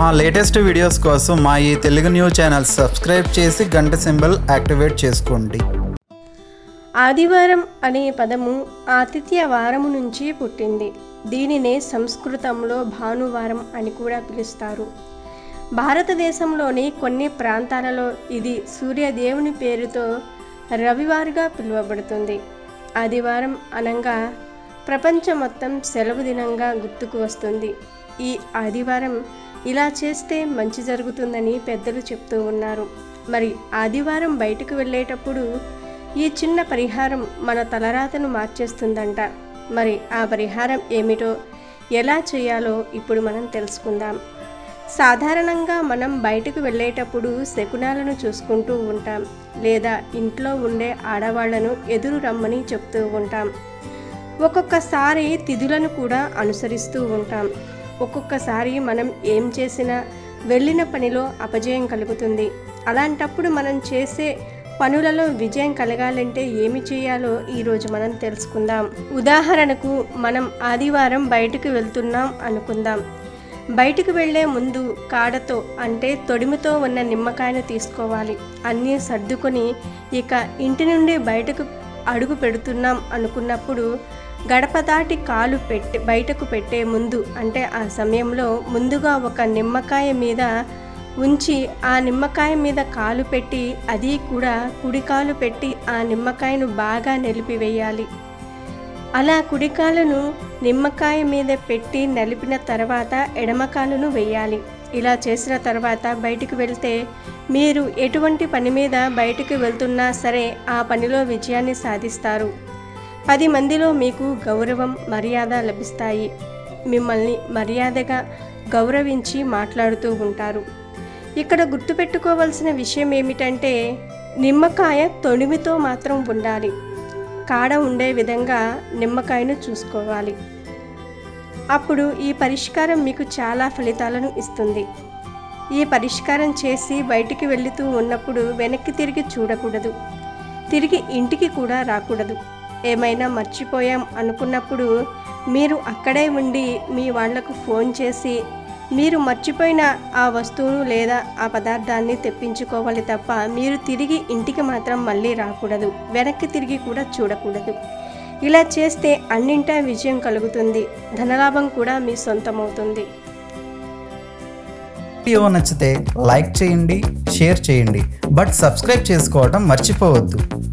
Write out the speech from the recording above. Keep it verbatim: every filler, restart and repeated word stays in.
మా latest videos కోసం మా ఈ తెలుగు న్యూస్ ఛానల్ సబ్స్క్రైబ్ చేసి గంట సింబల్ యాక్టివేట్ చేసుకోండి. ఆదివారం అనే పదము ఆతిథ్య వారము నుంచి పుట్టింది. దీనినే సంస్కృతంలో భానువారం అని కూడా పిలుస్తారు. భారతదేశంలోని కొన్ని ప్రాంతాలలో ఇది సూర్యదేవుని పేరుతో రవివారంగా పిలువబడుతుంది. ఆదివారం అనగా ప్రపంచం మొత్తం సెలవు దినంగా గుర్తుకు వస్తుంది. ఈ ఆదివారం ఇలా చేస్తే మంచి జరుగుతుందని పెద్దలు చెప్తూ ఉన్నారు. మరి ఆదివారం బయటకు వెళ్ళేటప్పుడు ఈ చిన్న పరిహారం మన తలరాతను మార్చేస్తుందంట. మరి ఆ పరిహారం ఏమిటో, ఎలా చేయాలో ఇప్పుడు మనం తెలుసుకుందాం. సాధారణంగా మనం బయటకు వెళ్ళేటప్పుడు శకునాలను చూసుకుంటూ ఉంటాం, లేదా ఇంట్లో ఉండే ఆడవాళ్లను ఎదురు రమ్మని చెప్తూ ఉంటాం. ఒక్కొక్కసారి తిథులను కూడా అనుసరిస్తూ ఉంటాం. ఒక్కొక్కసారి మనం ఏం చేసినా వెళ్ళిన పనిలో అపజయం కలుగుతుంది. అలాంటప్పుడు మనం చేసే పనులలో విజయం కలగాలంటే ఏమి చేయాలో ఈరోజు మనం తెలుసుకుందాం. ఉదాహరణకు మనం ఆదివారం బయటకు వెళ్తున్నాం అనుకుందాం. బయటకు వెళ్ళే ముందు కాడతో అంటే తొడిమితో ఉన్న నిమ్మకాయను తీసుకోవాలి. అన్నీ సర్దుకొని ఇక ఇంటి నుండి బయటకు అడుగు పెడుతున్నాం అనుకున్నప్పుడు గడప దాటి కాలు పెట్టి బయటకు పెట్టే ముందు అంటే ఆ సమయంలో ముందుగా ఒక నిమ్మకాయ మీద ఉంచి ఆ నిమ్మకాయ మీద కాలు పెట్టి, అది కూడా కుడి కాలు పెట్టి ఆ నిమ్మకాయను బాగా నలిపివేయాలి. అలా కుడికాలును నిమ్మకాయ మీద పెట్టి నలిపిన తర్వాత ఎడమకాలును వేయాలి. ఇలా చేసిన తర్వాత బయటికి వెళ్తే మీరు ఎటువంటి పని మీద బయటికి వెళ్తున్నా సరే ఆ పనిలో విజయాన్ని సాధిస్తారు. పది మందిలో మీకు గౌరవం, మర్యాద లభిస్తాయి. మిమ్మల్ని మర్యాదగా గౌరవించి మాట్లాడుతూ ఉంటారు. ఇక్కడ గుర్తుపెట్టుకోవాల్సిన విషయం ఏమిటంటే, నిమ్మకాయ తొడిమితో మాత్రం ఉండాలి. కాడ ఉండే విధంగా నిమ్మకాయను చూసుకోవాలి. అప్పుడు ఈ పరిష్కారం మీకు చాలా ఫలితాలను ఇస్తుంది. ఈ పరిష్కారం చేసి బయటికి వెళుతూ ఉన్నప్పుడు వెనక్కి తిరిగి చూడకూడదు. తిరిగి ఇంటికి కూడా రాకూడదు. ఏమైనా మర్చిపోయాం అనుకున్నప్పుడు మీరు అక్కడే ఉండి మీ వాళ్లకు ఫోన్ చేసి మీరు మర్చిపోయిన ఆ వస్తువును లేదా ఆ పదార్థాన్ని తెప్పించుకోవాలి తప్ప మీరు తిరిగి ఇంటికి మాత్రం మళ్ళీ రాకూడదు. వెనక్కి తిరిగి కూడా చూడకూడదు. ఇలా చేస్తే అన్నింటా విజయం కలుగుతుంది. ధనలాభం కూడా మీ సొంతమవుతుంది. వీడియో నచ్చితే లైక్ చేయండి, షేర్ చేయండి, బట్ సబ్స్క్రైబ్ చేసుకోవడం మర్చిపోవద్దు.